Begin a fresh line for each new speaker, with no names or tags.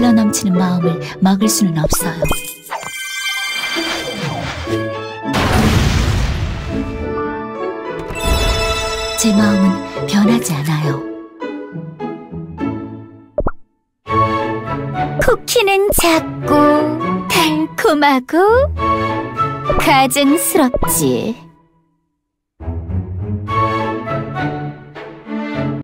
흘러넘치는 마음을 막을 수는 없어요. 제 마음은 변하지 않아요.
쿠키는 작고 달콤하고 가증스럽지.